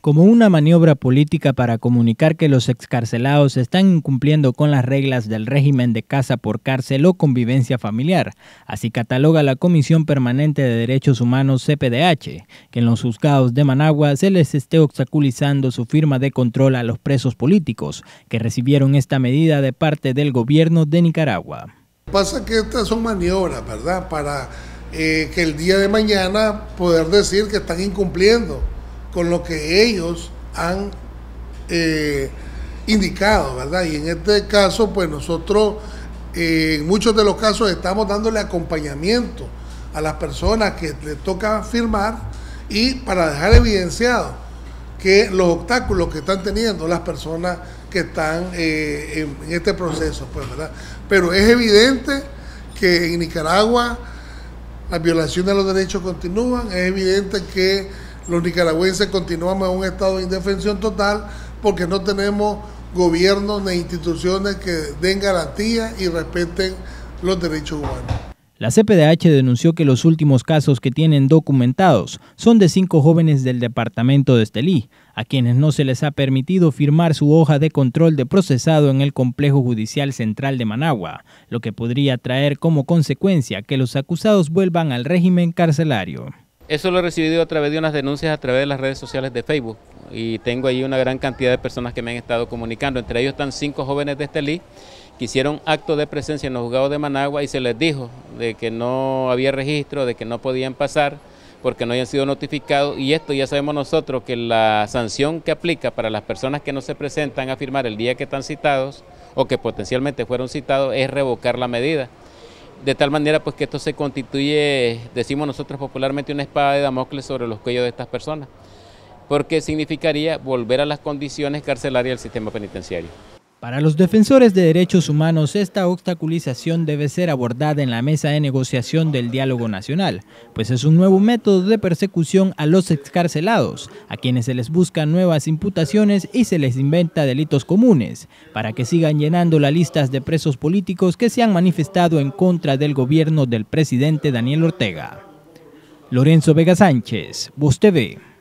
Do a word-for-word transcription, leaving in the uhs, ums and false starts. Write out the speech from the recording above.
Como una maniobra política para comunicar que los excarcelados están incumpliendo con las reglas del régimen de casa por cárcel o convivencia familiar. Así cataloga la Comisión Permanente de Derechos Humanos C P D H, que en los juzgados de Managua se les esté obstaculizando su firma de control a los presos políticos, que recibieron esta medida de parte del gobierno de Nicaragua. Pasa que estas son maniobras, ¿verdad? Para eh, que el día de mañana poder decir que están incumpliendo con lo que ellos han eh, indicado, ¿verdad? Y en este caso, pues nosotros, eh, en muchos de los casos, estamos dándole acompañamiento a las personas que les toca firmar y para dejar evidenciado que los obstáculos que están teniendo las personas que están eh, en, en este proceso, pues, ¿verdad? Pero es evidente que en Nicaragua las violaciones de los derechos continúan, es evidente que los nicaragüenses continuamos en un estado de indefensión total porque no tenemos gobiernos ni instituciones que den garantía y respeten los derechos humanos. La C P D H denunció que los últimos casos que tienen documentados son de cinco jóvenes del departamento de Estelí, a quienes no se les ha permitido firmar su hoja de control de procesado en el Complejo Judicial Central de Managua, lo que podría traer como consecuencia que los acusados vuelvan al régimen carcelario. Eso lo he recibido a través de unas denuncias a través de las redes sociales de Facebook y tengo ahí una gran cantidad de personas que me han estado comunicando. Entre ellos están cinco jóvenes de Estelí que hicieron acto de presencia en los juzgados de Managua y se les dijo de que no había registro, de que no podían pasar porque no habían sido notificados, y esto ya sabemos nosotros que la sanción que aplica para las personas que no se presentan a firmar el día que están citados o que potencialmente fueron citados es revocar la medida. De tal manera pues que esto se constituye, decimos nosotros popularmente, una espada de Damocles sobre los cuellos de estas personas, porque significaría volver a las condiciones carcelarias del sistema penitenciario. Para los defensores de derechos humanos, esta obstaculización debe ser abordada en la mesa de negociación del diálogo nacional, pues es un nuevo método de persecución a los excarcelados, a quienes se les buscan nuevas imputaciones y se les inventa delitos comunes, para que sigan llenando las listas de presos políticos que se han manifestado en contra del gobierno del presidente Daniel Ortega. Lorenzo Vega Sánchez, Voz T V.